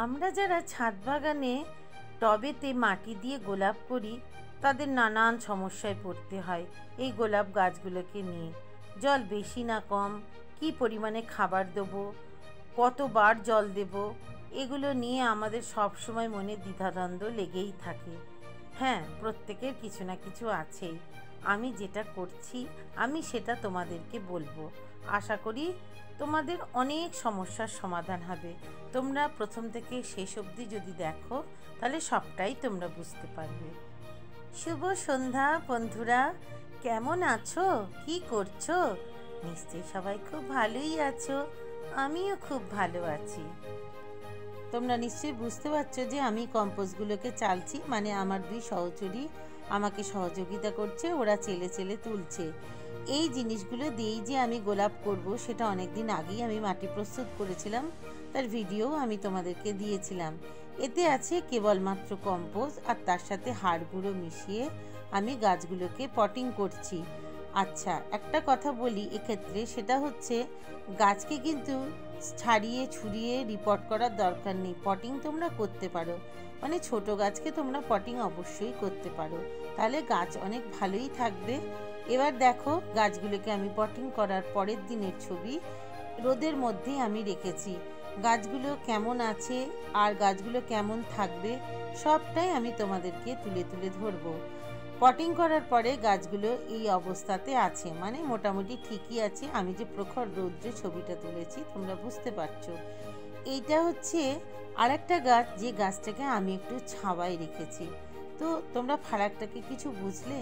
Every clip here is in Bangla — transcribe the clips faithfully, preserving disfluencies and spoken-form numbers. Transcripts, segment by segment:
আমরা যারা ছাদ বাগানে টবেতে মাটি দিয়ে গোলাপ করি তাদের নানান সমস্যায় পড়তে হয় এই গোলাপ গাছগুলোকে নিয়ে। জল বেশি না কম, কি পরিমাণে খাবার দেবো, কতবার জল দেব, এগুলো নিয়ে আমাদের সব সময় মনে দ্বিধাদ্বন্দ্ব লেগেই থাকে। হ্যাঁ, প্রত্যেকের কিছু না কিছু আছেই। আমি যেটা করছি আমি সেটা তোমাদেরকে বলবো। আশা করি তোমাদের অনেক সমস্যার সমাধান হবে। তোমরা প্রথম থেকে শেষ অবধি যদি দেখো তাহলে সবটাই তোমরা বুঝতে পারবে। শুভ সন্ধ্যা বন্ধুরা, কেমন আছো, কি করছো? নিশ্চয়ই সবাই খুব ভালোই আছো, আমিও খুব ভালো আছি। তোমরা নিশ্চয়ই বুঝতে পারছো যে আমি কম্পোস্টগুলোকে চালছি, মানে আমার দুই সহচরী আমাকে সহযোগিতা করছে, ওরা চেলে চেলে তুলছে। এই জিনিসগুলো দিয়েই যে আমি গোলাপ করব সেটা অনেক দিন আগেই আমি মাটি প্রস্তুত করেছিলাম, তার ভিডিও আমি তোমাদেরকে দিয়েছিলাম। এতে আছে কেবলমাত্র কম্পোস্ট আর তার সাথে হাড় গুঁড়ো মিশিয়ে আমি গাছগুলোকে পটিং করছি। আচ্ছা, একটা কথা বলি এক্ষেত্রে, সেটা হচ্ছে গাছকে কিন্তু ছাড়িয়ে ছুড়িয়ে রিপোর্ট করার দরকার নেই। পটিং তোমরা করতে পারো, মানে ছোট গাছকে তোমরা পটিং অবশ্যই করতে পারো, তাহলে গাছ অনেক ভালোই থাকবে। এবার দেখো, গাছগুলোকে আমি পটিং করার পরের দিনের ছবি রোদের মধ্যে আমি রেখেছি। গাছগুলো কেমন আছে আর গাছগুলো কেমন থাকবে সবটাই আমি তোমাদেরকে তুলে তুলে ধরবো। পটিং করার পরে গাছগুলো এই অবস্থাতে আছে, মানে মোটামুটি ঠিকই আছে। আমি যে প্রখর রৌদ্রে ছবিটা তুলেছি তোমরা বুঝতে পারছো। এইটা হচ্ছে আরেকটা গাছ, যে গাছটাকে আমি একটু ছাওয়ায় রেখেছি। তো তোমরা ফারাকটাকে কিছু বুঝলে?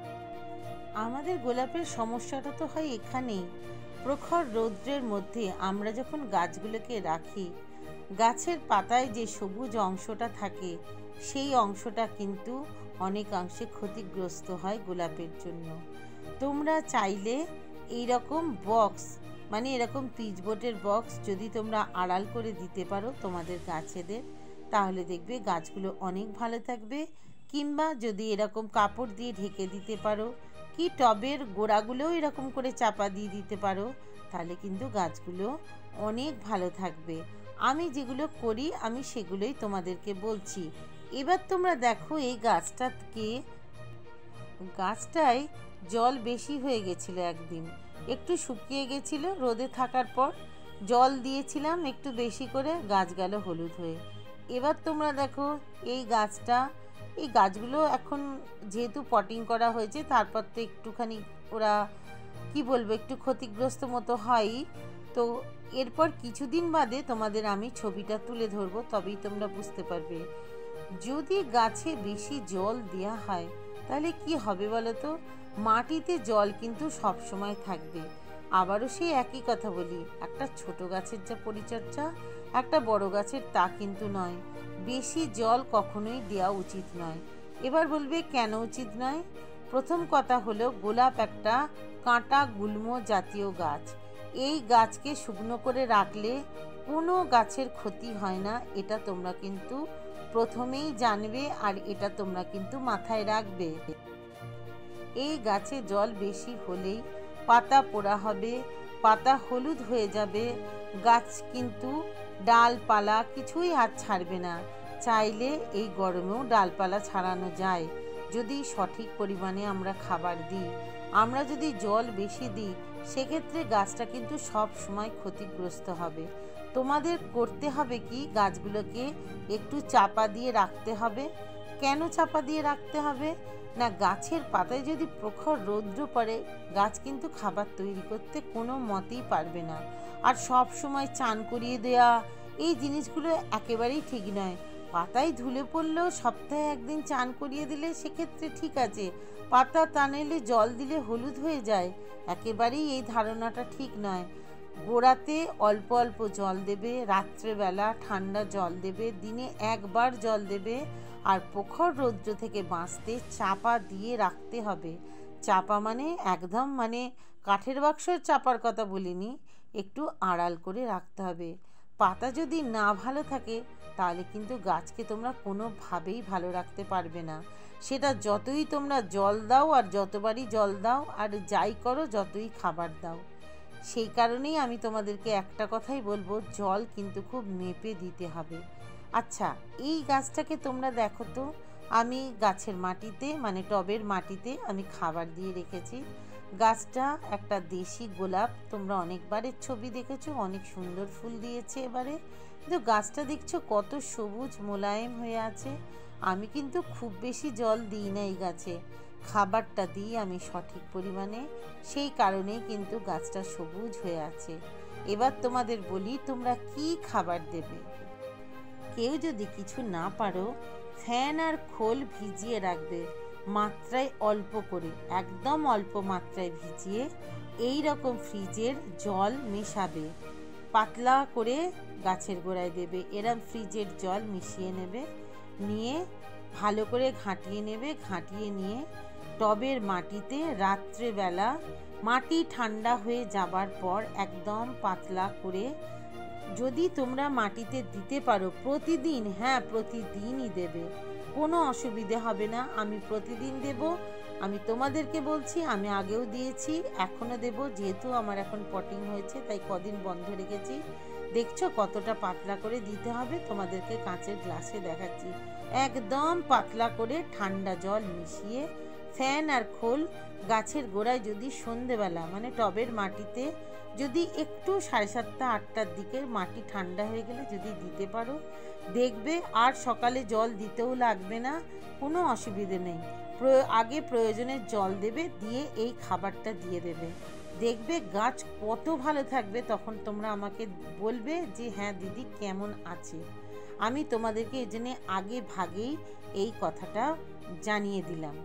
আমাদের গোলাপের সমস্যাটা তো হয় এখানেই, প্রখর রৌদ্রের মধ্যে আমরা যখন গাছগুলোকে রাখি, গাছের পাতায় যে সবুজ অংশটা থাকে সেই অংশটা কিন্তু অনেকাংশে ক্ষতিগ্রস্ত হয় গোলাপের জন্য। তোমরা চাইলে এই রকম বক্স, মানে এরকম পিচবোর্ডের বক্স যদি তোমরা আড়াল করে দিতে পারো তোমাদের গাছেদের, তাহলে দেখবে গাছগুলো অনেক ভালো থাকবে। কিংবা যদি এরকম কাপড় দিয়ে ঢেকে দিতে পারো, কি টবের গোড়াগুলোও এরকম করে চাপা দিয়ে দিতে পারো, তাহলে কিন্তু গাছগুলো অনেক ভালো থাকবে। আমি যেগুলো করি আমি সেগুলোই তোমাদেরকে বলছি। এবার তোমরা দেখো, এই গাছটাকে গাছটায় জল বেশি হয়ে গেছিলো, একদিন একটু শুকিয়ে গেছিলো, রোদে থাকার পর জল দিয়েছিলাম একটু বেশি করে, গাছ গেল হলুদ হয়ে। এবার তোমরা দেখো এই গাছটা, এই গাছগুলো এখন যেহেতু পটিং করা হয়েছে তারপর তো একটুখানি ওরা কি বলবো একটু ক্ষতিগ্রস্ত মতো হয়ই। তো এরপর কিছুদিন বাদে তোমাদের আমি ছবিটা তুলে ধরবো, তবেই তোমরা বুঝতে পারবে। যদি গাছে বেশি জল দেওয়া হয় তাহলে কি হবে বলো তো? মাটিতে জল কিন্তু সব সময় থাকবে। আবারও সেই একই কথা বলি, একটা ছোট গাছের যা পরিচর্যা একটা বড় গাছের তা কিন্তু নয়। বেশি জল কখনোই দেওয়া উচিত নয়। এবার বলবে কেন উচিত নয়? প্রথম কথা হলো, গোলাপ একটা কাঁটা গুল্ম জাতীয় গাছ। এই গাছকে শুকনো করে রাখলে কোনো গাছের ক্ষতি হয় না, এটা তোমরা কিন্তু প্রথমেই জানবে, আর এটা তোমরা কিন্তু মাথায় রাখবে। এই গাছে জল বেশি হলেই পাতা পোড়া হবে, পাতা হলুদ হয়ে যাবে, গাছ কিন্তু ডালপালা কিছুই আর ছাড়বে না। চাইলে এই গরমেও ডালপালা ছাড়ানো যায় যদি সঠিক পরিমাণে আমরা খাবার দিই। আমরা যদি জল বেশি দিই সেক্ষেত্রে গাছটা কিন্তু সব সময় ক্ষতিগ্রস্ত হবে। তোমাদের করতে হবে কি, গাছগুলোকে একটু চাপা দিয়ে রাখতে হবে। কেন চাপা দিয়ে রাখতে হবে না, গাছের পাতায় যদি প্রখর রৌদ্র পড়ে গাছ কিন্তু খাবার তৈরি করতে কোনো মতেই পারবে না। আর সব সময় চান করিয়ে দেয়া এই জিনিসগুলো একেবারেই ঠিক নয়। পাতায় ধুলে পড়লেও সপ্তাহে একদিন চান করিয়ে দিলে সেক্ষেত্রে ঠিক আছে, পাতা টানেলে জল দিলে হলুদ হয়ে যায়, একেবারেই এই ধারণাটা ঠিক নয়। গোড়াতে অল্প অল্প জল দেবে, রাত্রেবেলা ঠান্ডা জল দেবে, দিনে একবার জল দেবে। আর প্রখর রৌদ্র থেকে বাঁচতে চাপা দিয়ে রাখতে হবে। চাপা মানে একদম মানে কাঠের বাক্সর চাপার কথা বলিনি, একটু আড়াল করে রাখতে হবে। পাতা যদি না ভালো থাকে তাহলে কিন্তু গাছকে তোমরা কোনোভাবেই ভালো রাখতে পারবে না। সেটা যতই তোমরা জল দাও আর যতবারই জল দাও আর যাই করো, যতই খাবার দাও, সেই কারণেই আমি তোমাদেরকে একটা কথাই বলবো, জল কিন্তু খুব মেপে দিতে হবে। আচ্ছা, এই গাছটাকে তোমরা দেখো তো, আমি গাছের মাটিতে মানে টবের মাটিতে আমি খাবার দিয়ে রেখেছি। গাছটা একটা দেশি গোলাপ, তোমরা অনেকবারের ছবি দেখেছো, অনেক সুন্দর ফুল দিয়েছে এবারে। কিন্তু গাছটা দেখছো কত সবুজ মোলায়েম হয়ে আছে। আমি কিন্তু খুব বেশি জল দিই না এই গাছে, খাবারটা দিই আমি সঠিক পরিমাণে, সেই কারণেই কিন্তু গাছটা সবুজ হয়ে আছে। এবার তোমাদের বলি তোমরা কি খাবার দেবে। কেউ যদি কিছু না পারো, ফ্যান আর খোল ভিজিয়ে রাখবে, মাত্রায় অল্প করে, একদম অল্প মাত্রায় ভিজিয়ে এই রকম ফ্রিজের জল মেশাবে, পাতলা করে গাছের গোড়ায় দেবে। এরম ফ্রিজের জল মিশিয়ে নেবে, নিয়ে ভালো করে ঘাঁটিয়ে নেবে। ঘাঁটিয়ে নিয়ে টবের মাটিতে রাত্রেবেলা মাটি ঠান্ডা হয়ে যাবার পর একদম পাতলা করে, যদি তোমরা মাটিতে দিতে পারো প্রতিদিন, হ্যাঁ প্রতিদিনই দেবে, কোনো অসুবিধে হবে না। আমি প্রতিদিন দেব, আমি তোমাদেরকে বলছি, আমি আগেও দিয়েছি, এখনও দেব। যেহেতু আমার এখন পটিং হয়েছে তাই কদিন বন্ধ রেখেছি। দেখছো কতটা পাতলা করে দিতে হবে, তোমাদেরকে কাঁচের গ্লাসে দেখাচ্ছি। একদম পাতলা করে ঠান্ডা জল মিশিয়ে ফ্যান আর খোল গাছের গোড়ায়, যদি সন্ধেবেলা মানে টবের মাটিতে যদি একটু সাড়ে সাতটা আটটার দিকে মাটি ঠান্ডা হয়ে গেলে যদি দিতে পারো, দেখবে আর সকালে জল দিতেও লাগবে না, কোনো অসুবিধে নেই। আগে প্রয়োজনে জল দেবে, দিয়ে এই খাবারটা দিয়ে দেবে, দেখবে গাছ কত ভালো থাকবে। তখন তোমরা আমাকে বলবে যে হ্যাঁ দিদি কেমন আছে। আমি তোমাদেরকে এই জন্যে আগে ভাগেই এই কথাটা জানিয়ে দিলাম।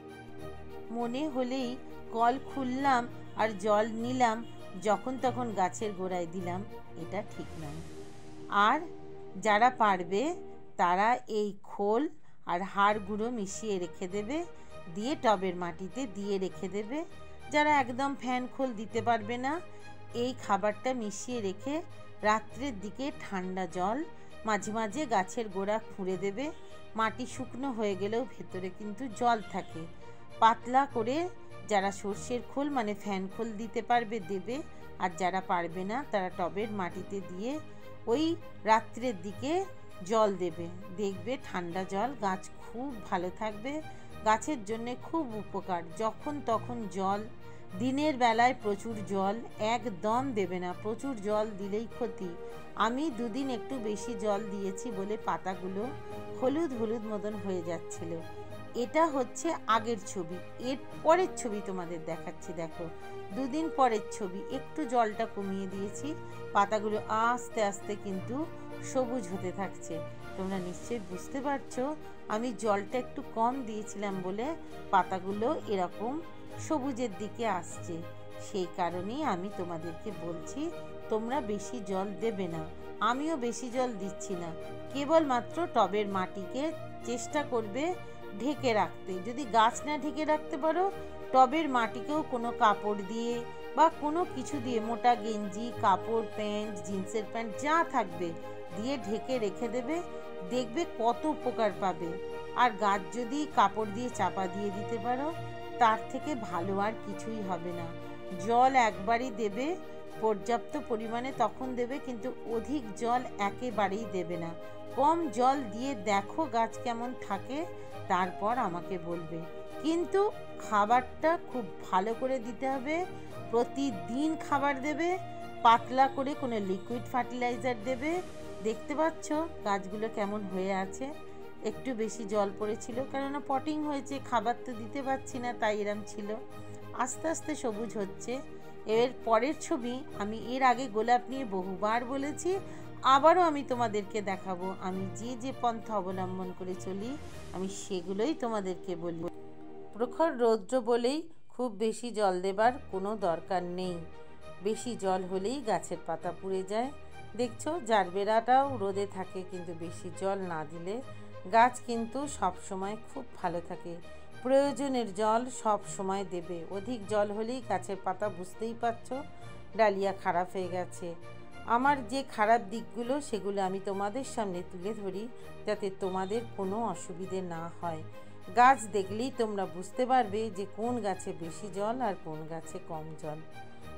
মনে হলেই কল খুললাম আর জল নিলাম, যখন তখন গাছের গোড়ায় দিলাম, এটা ঠিক নয়। আর যারা পারবে তারা এই খোল আর হাড় গুঁড়ো মিশিয়ে রেখে দেবে, দিয়ে টবের মাটিতে দিয়ে রেখে দেবে। যারা একদম ফ্যান খোল দিতে পারবে না, এই খাবারটা মিশিয়ে রেখে রাত্রের দিকে ঠান্ডা জল মাঝে মাঝে গাছের গোড়া খুঁড়ে দেবে। মাটি শুকনো হয়ে গেলেও ভেতরে কিন্তু জল থাকে, পাতলা করে। যারা সর্ষের খোল মানে ফ্যান খোল দিতে পারবে দেবে, আর যারা পারবে না তারা টবের মাটিতে দিয়ে ওই রাত্রের দিকে জল দেবে। দেখবে ঠান্ডা জল, গাছ খুব ভালো থাকবে, গাছের জন্যে খুব উপকার। যখন তখন জল, দিনের বেলায় প্রচুর জল একদম দেবে না, প্রচুর জল দিলেই ক্ষতি। আমি দুদিন একটু বেশি জল দিয়েছি বলে পাতাগুলো হলুদ হলুদ মতন হয়ে যাচ্ছিল। এটা হচ্ছে আগের ছবি, এর পরের ছবি তোমাদের দেখাচ্ছি। দেখো দুদিন পরের ছবি, একটু জলটা কমিয়ে দিয়েছি, পাতাগুলো আস্তে আস্তে কিন্তু সবুজ হতে থাকছে। তোমরা নিশ্চয়ই বুঝতে পারছো আমি জলটা একটু কম দিয়েছিলাম বলে পাতাগুলো এরকম সবুজের দিকে আসছে। সেই কারণেই আমি তোমাদেরকে বলছি তোমরা বেশি জল দেবে না, আমিও বেশি জল দিচ্ছি না। কেবলমাত্র টবের মাটিকে চেষ্টা করবে ঢেকে রাখতে। যদি গাছ না ঢেকে রাখতে পারো, টবের মাটিকেও কোনো কাপড় দিয়ে বা কোনো কিছু দিয়ে, মোটা গেঞ্জি, কাপড়, প্যান্ট, জিন্সের প্যান্ট যা থাকবে দিয়ে ঢেকে রেখে দেবে, দেখবে কত উপকার পাবে। আর গাছ যদি কাপড় দিয়ে চাপা দিয়ে দিতে পারো, তার থেকে ভালো আর কিছুই হবে না। জল একবারই দেবে, পর্যাপ্ত পরিমাণে তখন দেবে, কিন্তু অধিক জল একেবারেই দেবে না। কম জল দিয়ে দেখো গাছ কেমন থাকে, তারপর আমাকে বলবে। কিন্তু খাবারটা খুব ভালো করে দিতে হবে, প্রতিদিন খাবার দেবে, পাতলা করে কোনো লিকুইড ফার্টিলাইজার দেবে। দেখতে পাচ্ছ গাছগুলো কেমন হয়ে আছে, একটু বেশি জল পড়েছিল, কেননা পটিং হয়েছে, খাবার তো দিতে পারছি না, তাই এরম ছিল। আস্তে আস্তে সবুজ হচ্ছে। এর পরের ছবি আমি এর আগে গোলাপ নিয়ে বহুবার বলেছি, আবারও আমি তোমাদেরকে দেখাবো। আমি যে যে পন্থা অবলম্বন করে চলি আমি সেগুলোই তোমাদেরকে বলি। প্রখর রৌদ্র বলেই খুব বেশি জল দেবার কোনো দরকার নেই, বেশি জল হলেই গাছের পাতা পুড়ে যায়। দেখছো জারবেরাটাও রোদে থাকে, কিন্তু বেশি জল না দিলে গাছ কিন্তু সব সময় খুব ভালো থাকে। প্রয়োজনের জল সব সময় দেবে, অধিক জল হলেই গাছের পাতা, বুঝতেই পারছো ডালিয়া খারাপ হয়ে গেছে। আমার যে খারাপ দিকগুলো সেগুলো আমি তোমাদের সামনে তুলে ধরি, যাতে তোমাদের কোনো অসুবিধে না হয়। গাছ দেখলেই তোমরা বুঝতে পারবে যে কোন গাছে বেশি জল আর কোন গাছে কম জল।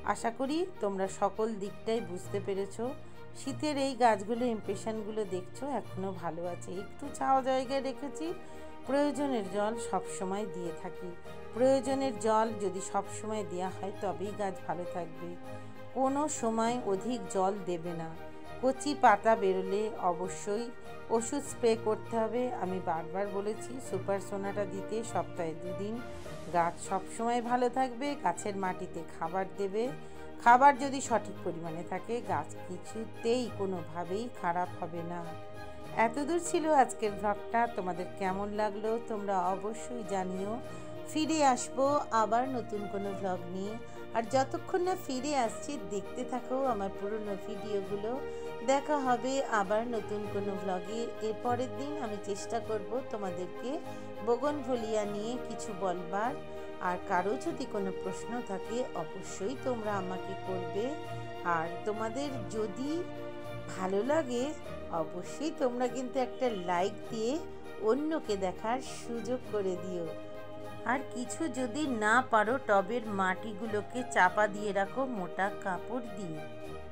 আশা করি তোমরা সকল দিকটাই বুঝতে পেরেছো। শীতের এই গাছগুলো ইমপ্রেশনগুলো দেখছো এখনও ভালো আছে, একটু ছাওয়া জায়গায় রেখেছি। প্রয়োজনের জল সব সময় দিয়ে থাকি। প্রয়োজনের জল যদি সব সময় দেওয়া হয় তবেই গাছ ভালো থাকবে। কোনো সময় অধিক জল দেবে না। কচি পাতা বেরোলে অবশ্যই ওষুধ স্প্রে করতে হবে। আমি বারবার বলেছি সুপার সোনাটা দিতে সপ্তাহে দুদিন। গাছ সবসময় ভালো থাকবে। গাছের মাটিতে খাবার দেবে। খাবার যদি সঠিক পরিমাণে থাকে গাছ কিছুতেই কোনোভাবেই খারাপ হবে না। এতদূর ছিল আজকের ব্লগটা। তোমাদের কেমন লাগলো তোমরা অবশ্যই জানিও। ফিরে আসবো আবার নতুন কোনো ব্লগ নিয়ে। আর যতক্ষণ না ফিরে আসছি দেখতে থাকো আমার পুরনো ভিডিওগুলো। দেখা হবে আবার নতুন কোনো ব্লগে। এর পরের দিন আমি চেষ্টা করব তোমাদেরকে বোগনভেলিয়া নিয়ে কিছু বলবার। আর কারো যদি কোনো প্রশ্ন থাকে অবশ্যই তোমরা আমাকে করবে। আর তোমাদের যদি ভালো লাগে অবশ্যই তোমরা কিন্তু একটা লাইক দিয়ে অন্যকে দেখার সুযোগ করে দিও। আর কিছু যদি না পারো টবের মাটিগুলোকে চাপা দিয়ে রাখো মোটা কাপড় দিয়ে।